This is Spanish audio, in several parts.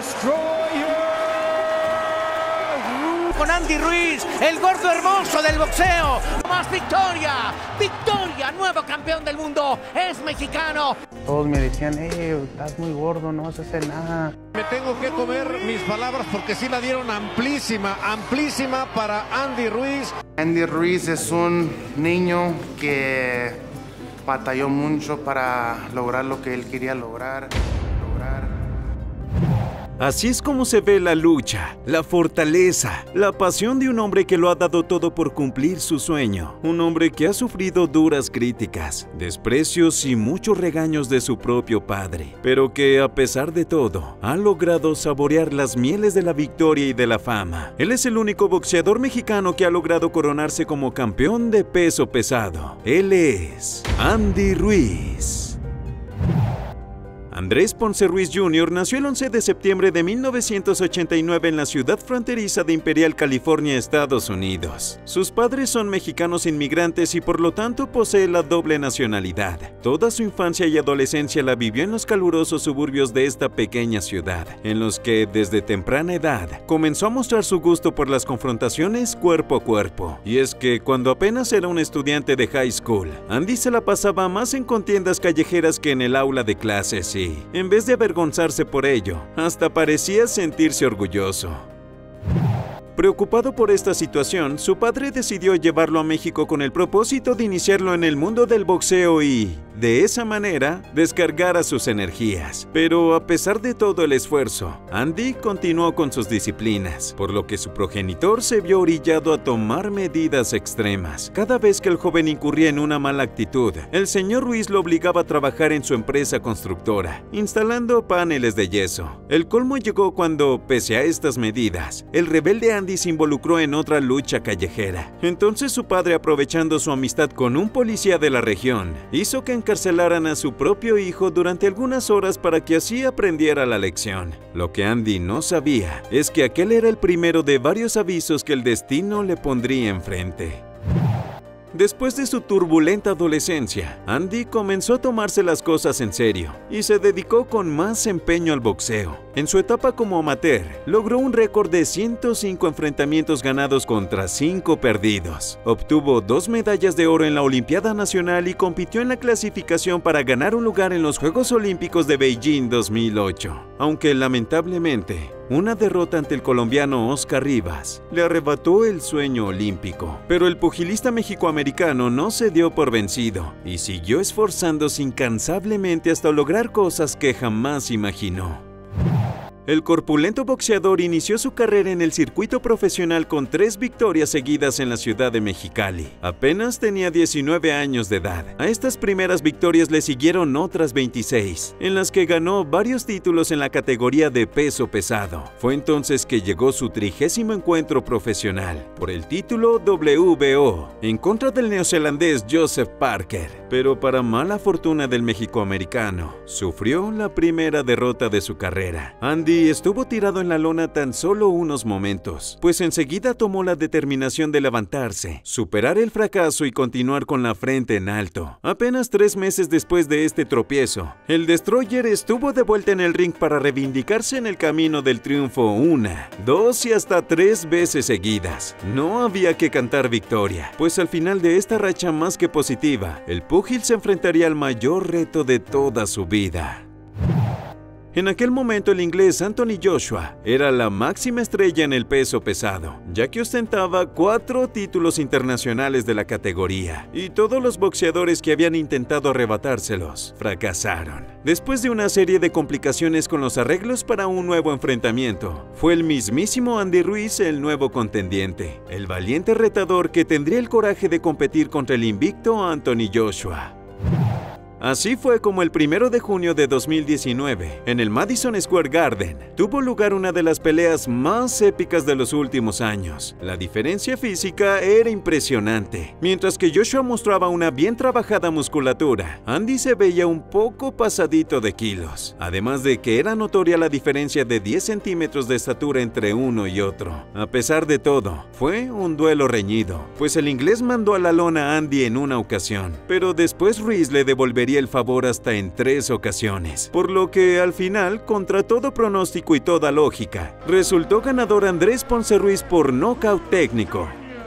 Destroyer. Con Andy Ruiz, el gordo hermoso del boxeo. Más victoria, victoria, nuevo campeón del mundo, es mexicano. Todos me decían, estás muy gordo, no vas a hacer nada. Me tengo que comer mis palabras porque sí la dieron amplísima, amplísima para Andy Ruiz. Andy Ruiz es un niño que batalló mucho para lograr lo que él quería lograr. Así es como se ve la lucha, la fortaleza, la pasión de un hombre que lo ha dado todo por cumplir su sueño. Un hombre que ha sufrido duras críticas, desprecios y muchos regaños de su propio padre, pero que a pesar de todo, ha logrado saborear las mieles de la victoria y de la fama. Él es el único boxeador mexicano que ha logrado coronarse como campeón de peso pesado. Él es Andy Ruiz. Andrés Ponce Ruiz Jr. nació el 11 de septiembre de 1989 en la ciudad fronteriza de Imperial, California, Estados Unidos. Sus padres son mexicanos inmigrantes y por lo tanto posee la doble nacionalidad. Toda su infancia y adolescencia la vivió en los calurosos suburbios de esta pequeña ciudad, en los que desde temprana edad comenzó a mostrar su gusto por las confrontaciones cuerpo a cuerpo. Y es que cuando apenas era un estudiante de high school, Andy se la pasaba más en contiendas callejeras que en el aula de clases y, en vez de avergonzarse por ello, hasta parecía sentirse orgulloso. Preocupado por esta situación, su padre decidió llevarlo a México con el propósito de iniciarlo en el mundo del boxeo y, de esa manera, descargar sus energías. Pero a pesar de todo el esfuerzo, Andy continuó con sus disciplinas, por lo que su progenitor se vio orillado a tomar medidas extremas. Cada vez que el joven incurría en una mala actitud, el señor Ruiz lo obligaba a trabajar en su empresa constructora, instalando paneles de yeso. El colmo llegó cuando, pese a estas medidas, el rebelde Andy se involucró en otra lucha callejera. Entonces su padre, aprovechando su amistad con un policía de la región, hizo que encarcelaran a su propio hijo durante algunas horas para que así aprendiera la lección. Lo que Andy no sabía es que aquel era el primero de varios avisos que el destino le pondría enfrente. Después de su turbulenta adolescencia, Andy comenzó a tomarse las cosas en serio y se dedicó con más empeño al boxeo. En su etapa como amateur, logró un récord de 105 enfrentamientos ganados contra 5 perdidos. Obtuvo 2 medallas de oro en la Olimpiada Nacional y compitió en la clasificación para ganar un lugar en los Juegos Olímpicos de Beijing 2008. Aunque lamentablemente, una derrota ante el colombiano Oscar Rivas le arrebató el sueño olímpico. Pero el pugilista mexicoamericano no se dio por vencido y siguió esforzándose incansablemente hasta lograr cosas que jamás imaginó. El corpulento boxeador inició su carrera en el circuito profesional con 3 victorias seguidas en la ciudad de Mexicali. Apenas tenía 19 años de edad. A estas primeras victorias le siguieron otras 26, en las que ganó varios títulos en la categoría de peso pesado. Fue entonces que llegó su 30º encuentro profesional, por el título WBO, en contra del neozelandés Joseph Parker. Pero para mala fortuna del mexicoamericano, sufrió la primera derrota de su carrera. Andy estuvo tirado en la lona tan solo unos momentos, pues enseguida tomó la determinación de levantarse, superar el fracaso y continuar con la frente en alto. Apenas 3 meses después de este tropiezo, el Destroyer estuvo de vuelta en el ring para reivindicarse en el camino del triunfo 1, 2 y hasta 3 veces seguidas. No había que cantar victoria, pues al final de esta racha más que positiva, el púgil se enfrentaría al mayor reto de toda su vida. En aquel momento el inglés Anthony Joshua era la máxima estrella en el peso pesado, ya que ostentaba 4 títulos internacionales de la categoría, y todos los boxeadores que habían intentado arrebatárselos fracasaron. Después de una serie de complicaciones con los arreglos para un nuevo enfrentamiento, fue el mismísimo Andy Ruiz el nuevo contendiente, el valiente retador que tendría el coraje de competir contra el invicto Anthony Joshua. Así fue como el 1 de junio de 2019, en el Madison Square Garden, tuvo lugar una de las peleas más épicas de los últimos años. La diferencia física era impresionante. Mientras que Joshua mostraba una bien trabajada musculatura, Andy se veía un poco pasadito de kilos, además de que era notoria la diferencia de 10 centímetros de estatura entre uno y otro. A pesar de todo, fue un duelo reñido, pues el inglés mandó a la lona a Andy en una ocasión, pero después Ruiz le devolvería repetiría el favor hasta en 3 ocasiones, por lo que al final, contra todo pronóstico y toda lógica, resultó ganador Andrés Ponce Ruiz por nocaut técnico.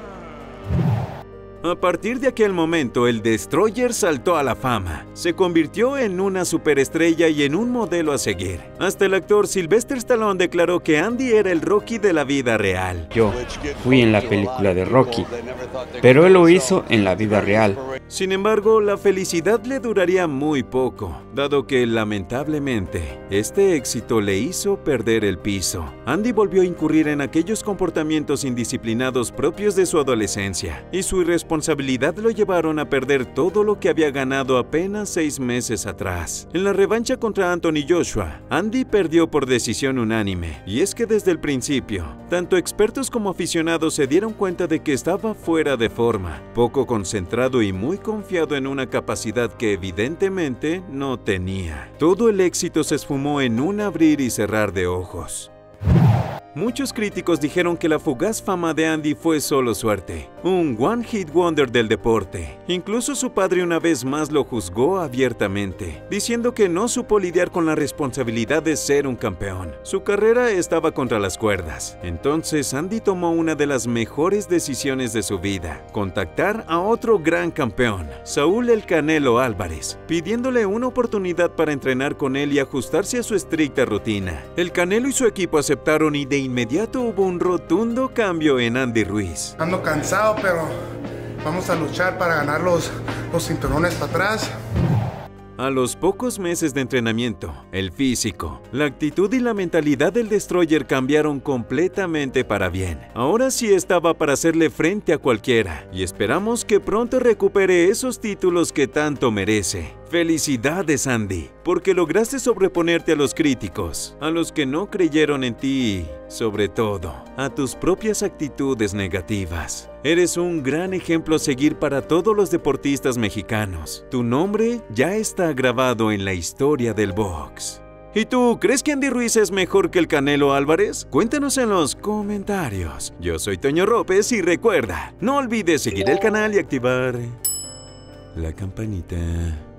A partir de aquel momento, el Destroyer saltó a la fama. Se convirtió en una superestrella y en un modelo a seguir. Hasta el actor Sylvester Stallone declaró que Andy era el Rocky de la vida real. Yo fui en la película de Rocky, pero él lo hizo en la vida real. Sin embargo, la felicidad le duraría muy poco, dado que, lamentablemente, este éxito le hizo perder el piso. Andy volvió a incurrir en aquellos comportamientos indisciplinados propios de su adolescencia, y su irresponsabilidad lo llevaron a perder todo lo que había ganado apenas 6 meses atrás. En la revancha contra Anthony Joshua, Andy perdió por decisión unánime, y es que desde el principio, tanto expertos como aficionados se dieron cuenta de que estaba fuera de forma, poco concentrado y muy confiado en una capacidad que evidentemente no tenía. Todo el éxito se esfumó en un abrir y cerrar de ojos. Muchos críticos dijeron que la fugaz fama de Andy fue solo suerte, un one-hit wonder del deporte. Incluso su padre una vez más lo juzgó abiertamente, diciendo que no supo lidiar con la responsabilidad de ser un campeón. Su carrera estaba contra las cuerdas. Entonces Andy tomó una de las mejores decisiones de su vida: contactar a otro gran campeón, Saúl "El Canelo" Álvarez, pidiéndole una oportunidad para entrenar con él y ajustarse a su estricta rutina. El Canelo y su equipo aceptaron y de inmediato hubo un rotundo cambio en Andy Ruiz. Ando cansado, pero vamos a luchar para ganar los cinturones para atrás. A los pocos meses de entrenamiento, el físico, la actitud y la mentalidad del Destroyer cambiaron completamente para bien. Ahora sí estaba para hacerle frente a cualquiera, y esperamos que pronto recupere esos títulos que tanto merece. ¡Felicidades, Andy! Porque lograste sobreponerte a los críticos, a los que no creyeron en ti y, sobre todo, a tus propias actitudes negativas. Eres un gran ejemplo a seguir para todos los deportistas mexicanos. Tu nombre ya está grabado en la historia del box. ¿Y tú, crees que Andy Ruiz es mejor que el Canelo Álvarez? Cuéntanos en los comentarios. Yo soy Toño López y recuerda, no olvides seguir el canal y activar la campanita.